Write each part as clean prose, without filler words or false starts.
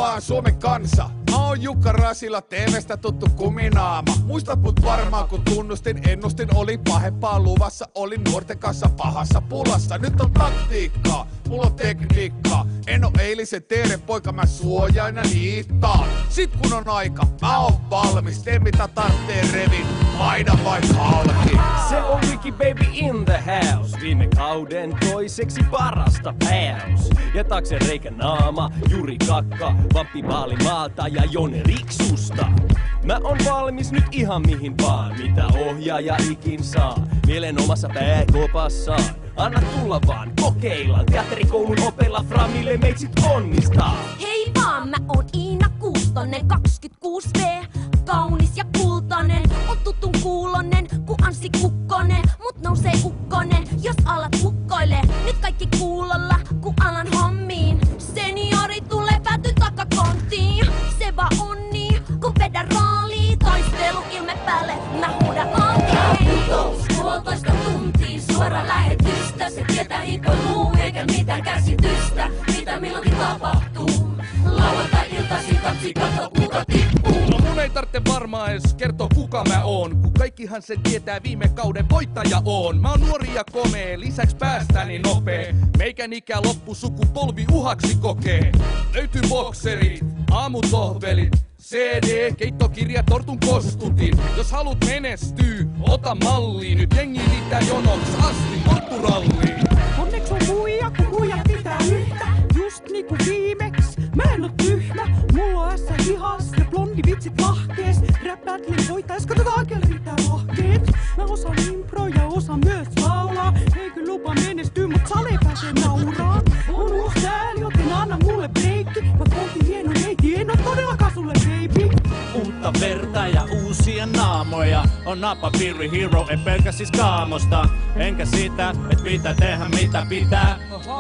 Tervetuloa Suomen kansa. Mä oon Jukka Rasila, TV:stä tuttu kuminaama. Muistat mut varmaan kun ennustin, olin pahempaa luvassa. Olin nuorten kanssa pahassa pulassa. Nyt on taktiikkaa, mulla on tekniikkaa. En oo eilisen teeren poika, mä suojaina niittaan. Sit kun on aika, mä oon valmis. Tee mitä tarttee revin, paina vaikka halki. Se on Wiki Baby in the house. Viime kauden toiseksi parasta päälus. Ja taakse reikä naama, Juri Kakka, Vamppi Vaalimaalta ja Jone Riksusta. Mä oon valmis nyt ihan mihin vaan, mitä ohjaaja ikin saa. Mielen omassa pääkopassaan. Anna tulla vaan, kokeillaan. Teatterikoulun opella Framille meitsit onnistaa. Hei vaan, mä oon Iina Kuustonen, 26V. Kaunis ja kultainen, on tutun kuulonen, ku Anssi Kukkonen. Mut nousee ukkonen, jos alat hukkoilee. Nyt kaikki kuulolla, ku alan hommiin. Seniori tulee pääty takakonttiin. Se vaan on niin, ku vedän rooliin. Toistelu ilme päälle, mä huudan oikein. Putous, 1,5 tuntia, suora lähetystä. Se tietää hikoiluu, eikä mitään käsitystä. Mitä milloinkin tapahtuu. Lauantai-iltaisin katsi, katso kuka tippuu. No mun ei tarvitse varmaan edes kertoa kuka mä oon, kun kaikkihan sen tietää viime kauden voittaja on. Mä oon nuori ja komee, lisäks päästäni nopee. Meikän ikä loppu sukupolvi uhaksi kokee. Löytyy bokserit, aamutohvelit, CD, keittokirja, tortun kostutin. Jos haluat menestyy, ota malli. Nyt jengi riittää jonoks asti moottoralliin. Onneks on muija, kun muija pitää yhtä. Just niinku viimeks, mä en oo tyhmä. Mulla on ässä hihas ja blondi vitsit lahkees. Rap battlen voitais, katsotaan kel riittää lahkeet. Mä osaan impro ja osaan myös laulaa. Ei kyllä lupa menestyy, mut sale pääsee nauraa. On uusi sääli, joten anna mulle breikki. Mä poltin hienon neiti, en oo todellakaan sulle baby. Uutta verta ja uusia naamoja. On napa Pirri Hero, en pelkä siis kaamosta. Enkä sitä, et pitää tehdä mitä pitää.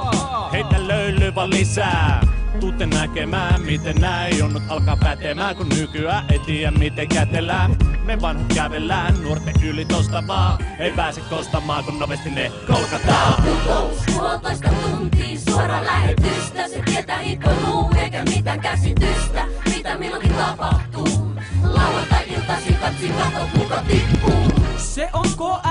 Heitä löyly vaan lisää. Tuutte näkemään, miten näin jonnut alkaa pätemään. Kun nykyään ei tiedä miten kätellään. Me vanhat kävellään, nuorten yli tosta vaan. Ei pääse kostamaan, kun nopeasti ne kolkataan. Putous, 1,5 tuntia, suora lähetystä. Se tietää hikoiluu, eikä mitään käsitystä. Mitä milloinkin tapahtuu. Lauantai-iltaisin katsi, katso kuka tippuu. Se on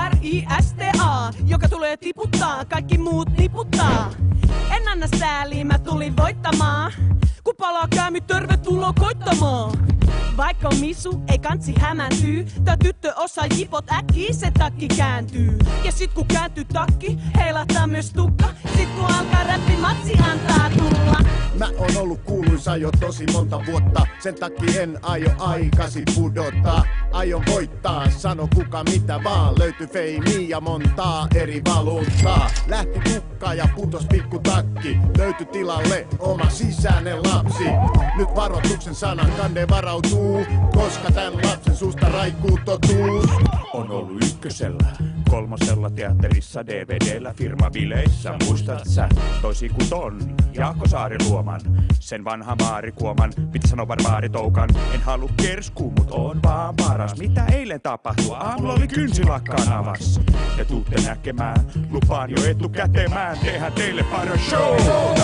KRISTA, joka tulee tiputtaa, kaikki muut niputtaa. En anna sääliä, mä tulin voittamaan. Kun palaa käymy, tervetuloa koittamaan. Vaikka on misu, ei kansi hämääntyy. Tää tyttö osaa jipot äkkiä, se takki kääntyy. Ja sit kun kääntyy takki, heilahtaa myös tukka. Sit kun alkaa räppi, matsi antaa tulla. Mä oon ollut kuuluisa jo tosi monta vuotta. Sen takia en aio aikasi pudottaa. Aion voittaa, sano kuka mitä vaan. Löytyy feimiä ja montaa eri valuuttaa. Lähti tukka ja putos pikku takki. Löytyi tilalle oma sisäinen lapsi. Nyt varoituksen sanan kande varautuu. Koska tän lapsen suusta raikuu totuus. On ollut ykkösellä, 3. teatterissa, DVDllä, firmabileissä. Muistat sä, toisin kuin ton Jaakko Saari luoman, sen vanha maarikuoman, piti sanoa barbaaritoukan. En halua kerskuu, mut on vaan paras. Mitä eilen tapahtui? Aamulla oli kynsilakkaan avas. Te tuutte näkemään, lupaan jo etukätemään, tehdään teille paras show.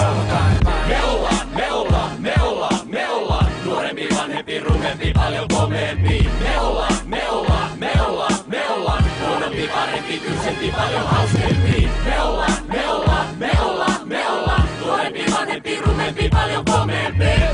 Me ollaan nuorempi, vanhempi, rumempi, paljon komeempi. Me ollaan huonompi, parempi, tylsempi, paljon hauskempi. Me ollaan nuorempi, vanhempi, rumempi, paljon komeempi.